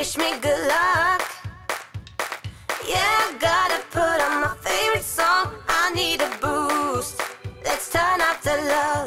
wish me good luck. Yeah, I gotta put on my favorite song. I need a boost. Let's turn up the love.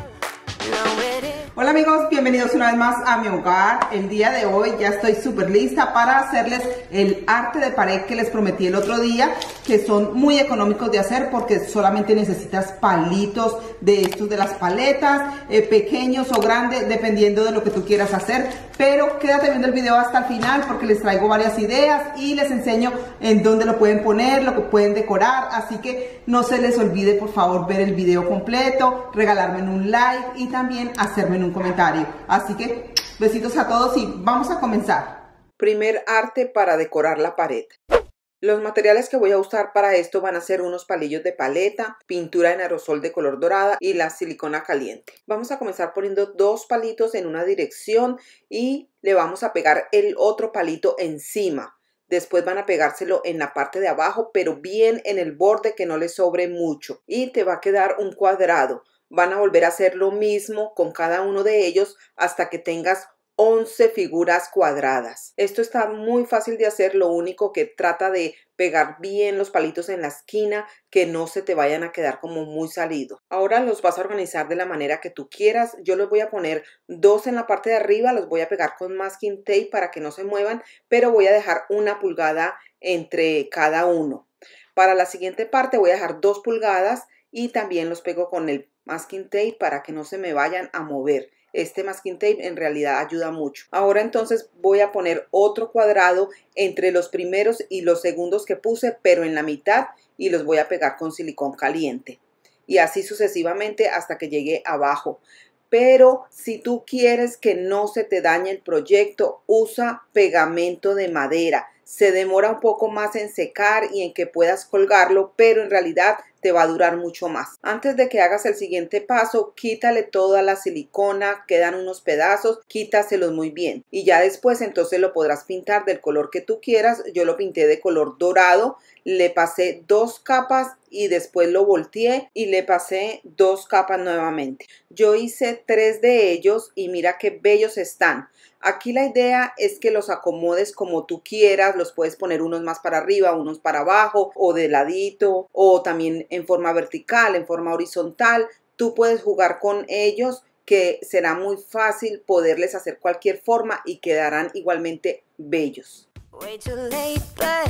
Hola amigos, bienvenidos una vez más a mi hogar. El día de hoy ya estoy súper lista para hacerles el arte de pared que les prometí el otro día, que son muy económicos de hacer porque solamente necesitas palitos de estos de las paletas, pequeños o grandes, dependiendo de lo que tú quieras hacer. Pero quédate viendo el video hasta el final porque les traigo varias ideas y les enseño en dónde lo pueden poner, lo que pueden decorar. Así que no se les olvide por favor ver el video completo, regalarme un like y también hacerme un comentario. Así que besitos a todos y vamos a comenzar. Primer arte para decorar la pared. Los materiales que voy a usar para esto van a ser unos palillos de paleta, pintura en aerosol de color dorada y la silicona caliente. Vamos a comenzar poniendo dos palitos en una dirección y le vamos a pegar el otro palito encima. Después van a pegárselo en la parte de abajo, pero bien en el borde, que no le sobre mucho. Y te va a quedar un cuadrado. Van a volver a hacer lo mismo con cada uno de ellos hasta que tengas 11 figuras cuadradas. Esto está muy fácil de hacer, lo único que trata de pegar bien los palitos en la esquina, que no se te vayan a quedar como muy salidos. Ahora los vas a organizar de la manera que tú quieras. Yo les voy a poner dos en la parte de arriba, los voy a pegar con masking tape para que no se muevan, pero voy a dejar 1 pulgada entre cada uno. Para la siguiente parte voy a dejar 2 pulgadas y también los pego con el masking tape para que no se me vayan a mover. Este masking tape en realidad ayuda mucho. Ahora entonces voy a poner otro cuadrado entre los primeros y los segundos que puse, pero en la mitad, y los voy a pegar con silicón caliente. Y así sucesivamente hasta que llegue abajo. Pero si tú quieres que no se te dañe el proyecto, usa pegamento de madera. Se demora un poco más en secar y en que puedas colgarlo, pero en realidad te va a durar mucho más. Antes de que hagas el siguiente paso, quítale toda la silicona, quedan unos pedazos, quítaselos muy bien. Y ya después entonces lo podrás pintar del color que tú quieras. Yo lo pinté de color dorado, le pasé 2 capas y después lo volteé y le pasé 2 capas nuevamente. Yo hice 3 de ellos y mira qué bellos están. Aquí la idea es que los acomodes como tú quieras, los puedes poner unos más para arriba, unos para abajo o de ladito o también en forma vertical, en forma horizontal. Tú puedes jugar con ellos, que será muy fácil poderles hacer cualquier forma y quedarán igualmente bellos. Way too late, but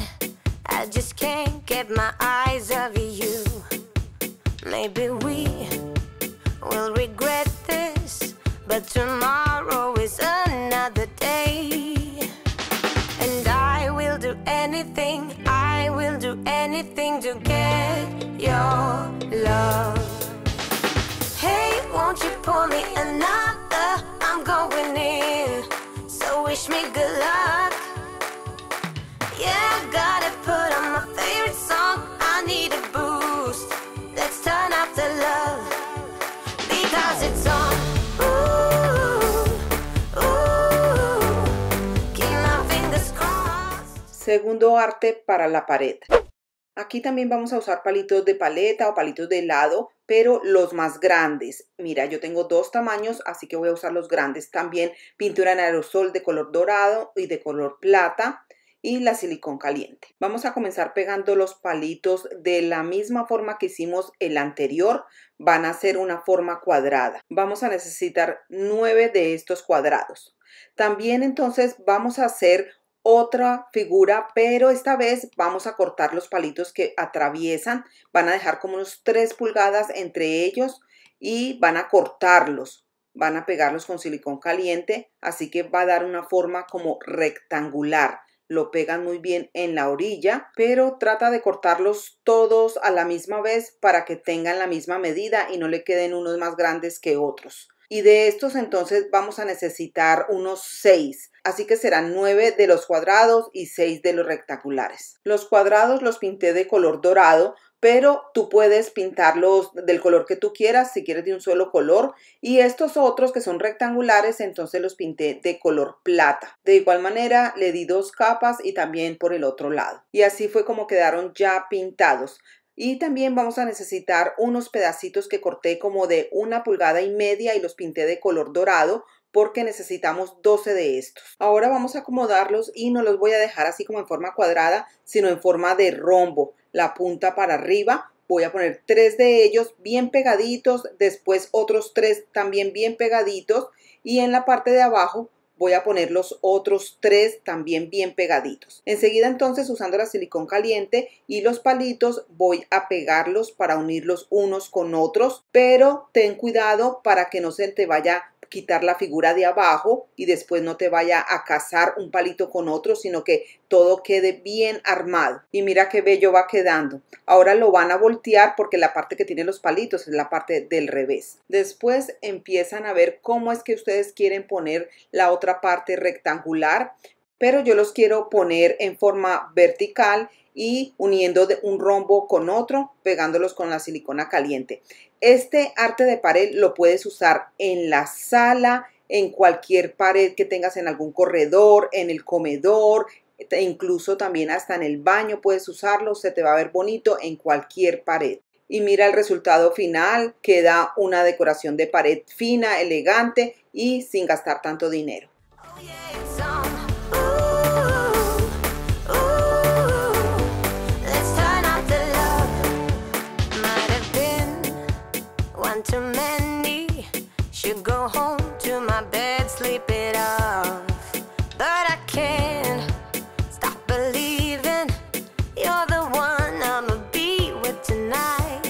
I just can't get my eyes off you. Maybe we will regret this, but tomorrow is another day. And I will do anything to get your love. Hey, won't you pour me another? I'm going in, so wish me good luck. Yeah, I gotta put on my favorite song. I need a boost. Let's turn up the love, because it's on. Segundo arte para la pared. Aquí también vamos a usar palitos de paleta o palitos de helado, pero los más grandes. Mira, yo tengo 2 tamaños, así que voy a usar los grandes. También pintura en aerosol de color dorado y de color plata y la silicón caliente. Vamos a comenzar pegando los palitos de la misma forma que hicimos el anterior. Van a ser una forma cuadrada. Vamos a necesitar 9 de estos cuadrados. También entonces vamos a hacer otra figura, pero esta vez vamos a cortar los palitos que atraviesan. Van a dejar como unos 3 pulgadas entre ellos y van a cortarlos. Van a pegarlos con silicón caliente, así que va a dar una forma como rectangular. Lo pegan muy bien en la orilla, pero trata de cortarlos todos a la misma vez para que tengan la misma medida y no le queden unos más grandes que otros. Y de estos entonces vamos a necesitar unos 6. Así que serán 9 de los cuadrados y 6 de los rectangulares. Los cuadrados los pinté de color dorado, pero tú puedes pintarlos del color que tú quieras, si quieres de un solo color. Y estos otros que son rectangulares, entonces los pinté de color plata. De igual manera le di 2 capas y también por el otro lado. Y así fue como quedaron ya pintados. Y también vamos a necesitar unos pedacitos que corté como de 1,5 pulgadas y los pinté de color dorado, porque necesitamos 12 de estos. Ahora vamos a acomodarlos y no los voy a dejar así como en forma cuadrada, sino en forma de rombo, la punta para arriba. Voy a poner 3 de ellos bien pegaditos, después otros 3 también bien pegaditos y en la parte de abajo voy a poner los otros 3 también bien pegaditos. Enseguida entonces, usando la silicón caliente y los palitos, voy a pegarlos para unirlos unos con otros, pero ten cuidado para que no se te vaya a quitar la figura de abajo y después no te vaya a casar un palito con otro, sino que todo quede bien armado. Y mira qué bello va quedando. Ahora lo van a voltear porque la parte que tiene los palitos es la parte del revés. Después empiezan a ver cómo es que ustedes quieren poner la otra parte rectangular, pero yo los quiero poner en forma vertical y uniendo un rombo con otro, pegándolos con la silicona caliente. Este arte de pared lo puedes usar en la sala, en cualquier pared que tengas en algún corredor, en el comedor, incluso también hasta en el baño puedes usarlo, se te va a ver bonito en cualquier pared. Y mira el resultado final, queda una decoración de pared fina, elegante y sin gastar tanto dinero. Too many should go home to my bed, sleep it off. But I can't stop believing you're the one I'ma be with tonight.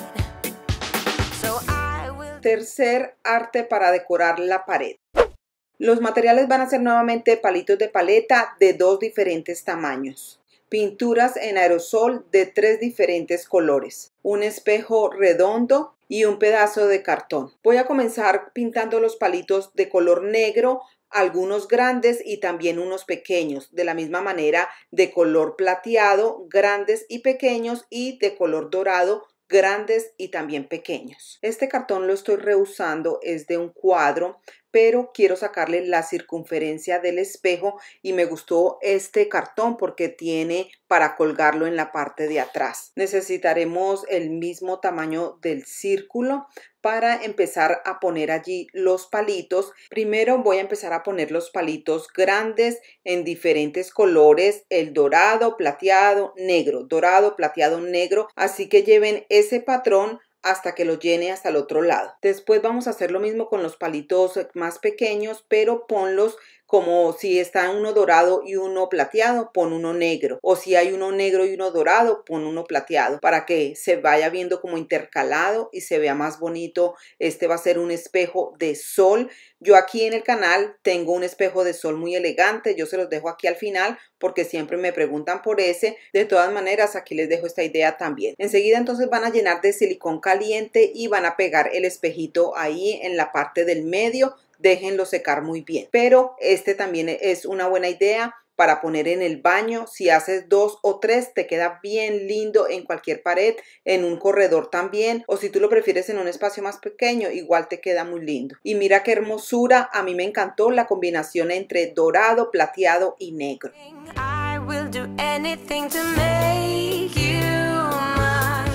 So I will... Tercer arte para decorar la pared. Los materiales van a ser nuevamente palitos de paleta de 2 diferentes tamaños. Pinturas en aerosol de 3 diferentes colores. Un espejo redondo y un pedazo de cartón. Voy a comenzar pintando los palitos de color negro, algunos grandes y también unos pequeños, de la misma manera de color plateado, grandes y pequeños, y de color dorado, grandes y también pequeños. Este cartón lo estoy reusando, es de un cuadro, pero quiero sacarle la circunferencia del espejo y me gustó este cartón porque tiene para colgarlo en la parte de atrás. Necesitaremos el mismo tamaño del círculo para empezar a poner allí los palitos. Primero voy a empezar a poner los palitos grandes en diferentes colores, el dorado, plateado, negro, dorado, plateado, negro, así que lleven ese patrón hasta que lo llene hasta el otro lado. Después vamos a hacer lo mismo con los palitos más pequeños, pero ponlos como si está uno dorado y uno plateado, pon uno negro. O si hay uno negro y uno dorado, pon uno plateado, para que se vaya viendo como intercalado y se vea más bonito. Este va a ser un espejo de sol. Yo aquí en el canal tengo un espejo de sol muy elegante. Yo se los dejo aquí al final porque siempre me preguntan por ese. De todas maneras, aquí les dejo esta idea también. Enseguida entonces van a llenar de silicón caliente y van a pegar el espejito ahí en la parte del medio. Déjenlo secar muy bien, pero este también es una buena idea para poner en el baño. Si haces 2 o 3 te queda bien lindo en cualquier pared, en un corredor también, o si tú lo prefieres en un espacio más pequeño, igual te queda muy lindo. Y mira qué hermosura, a mí me encantó la combinación entre dorado, plateado y negro. I will do anything to make you mine.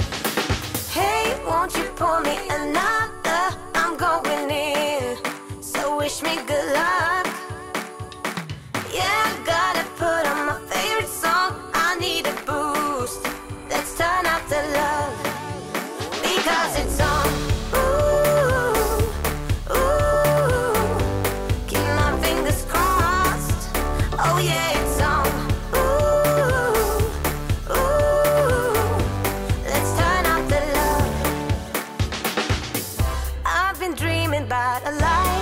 Hey, won't you pour me another? I'm going in. So wish me good luck. Yeah, I gotta put on my favorite song. I need a boost. Let's turn up the love because it's on. Ooh, ooh. Keep my fingers crossed. Oh yeah, it's on. Ooh, ooh. Let's turn up the love. I've been dreaming about a life.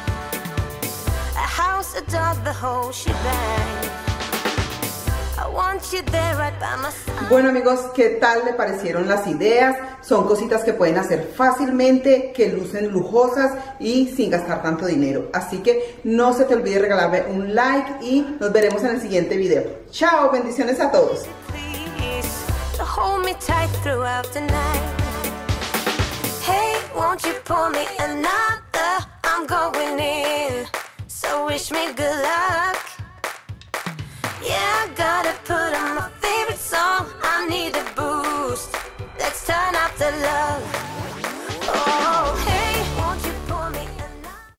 A dog, the whole shebang. I want you there right by my side. Bueno amigos, ¿qué tal le parecieron las ideas? Son cositas que pueden hacer fácilmente, que lucen lujosas y sin gastar tanto dinero. Así que no se te olvide regalarme un like y nos veremos en el siguiente video. Chao, bendiciones a todos. Please, hold me tight throughout the night. Hey, won't you pour me another? I'm going in. So wish me good luck.